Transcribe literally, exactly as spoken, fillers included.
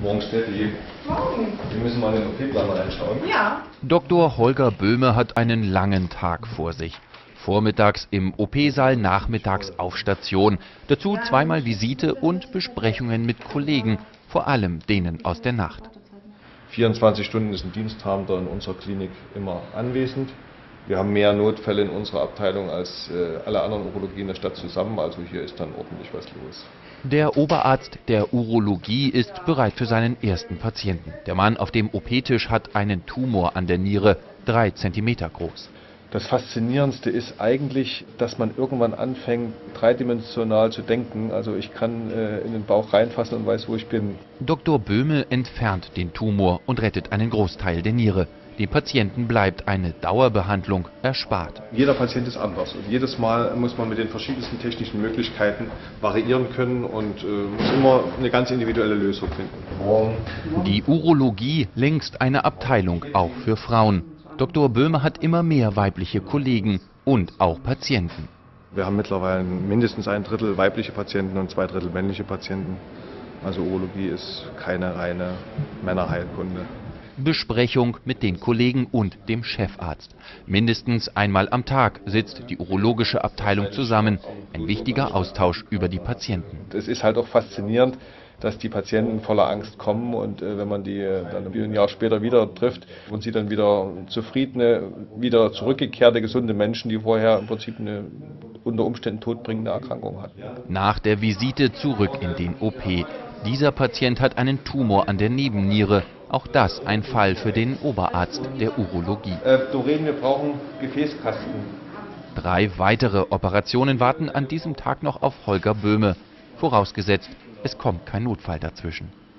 Morgen, Steffi. Morgen. Wir müssen mal in den O P-Plan reinschauen. Ja. Doktor Holger Böhme hat einen langen Tag vor sich. Vormittags im O P-Saal, nachmittags auf Station. Dazu zweimal Visite und Besprechungen mit Kollegen, vor allem denen aus der Nacht. vierundzwanzig Stunden ist ein Diensthabender in unserer Klinik immer anwesend. Wir haben mehr Notfälle in unserer Abteilung als äh, alle anderen Urologien der Stadt zusammen, also hier ist dann ordentlich was los. Der Oberarzt der Urologie ist bereit für seinen ersten Patienten. Der Mann auf dem O P-Tisch hat einen Tumor an der Niere, drei Zentimeter groß. Das Faszinierendste ist eigentlich, dass man irgendwann anfängt, dreidimensional zu denken. Also ich kann äh, in den Bauch reinfassen und weiß, wo ich bin. Doktor Böhme entfernt den Tumor und rettet einen Großteil der Niere. Dem Patienten bleibt eine Dauerbehandlung erspart. Jeder Patient ist anders und jedes Mal muss man mit den verschiedensten technischen Möglichkeiten variieren können und äh, muss immer eine ganz individuelle Lösung finden. Die Urologie längst eine Abteilung auch für Frauen. Doktor Böhme hat immer mehr weibliche Kollegen und auch Patienten. Wir haben mittlerweile mindestens ein Drittel weibliche Patienten und zwei Drittel männliche Patienten. Also Urologie ist keine reine Männerheilkunde. Besprechung mit den Kollegen und dem Chefarzt. Mindestens einmal am Tag sitzt die urologische Abteilung zusammen. Ein wichtiger Austausch über die Patienten. Es ist halt auch faszinierend, dass die Patienten voller Angst kommen und äh, wenn man die äh, dann ein Jahr später wieder trifft und sie dann wieder zufriedene, wieder zurückgekehrte, gesunde Menschen, die vorher im Prinzip eine unter Umständen todbringende Erkrankung hatten. Nach der Visite zurück in den O P. Dieser Patient hat einen Tumor an der Nebenniere. Auch das ein Fall für den Oberarzt der Urologie. Äh, Doreen, wir brauchen Gefäßkasten. Drei weitere Operationen warten an diesem Tag noch auf Holger Böhme. Vorausgesetzt, es kommt kein Notfall dazwischen.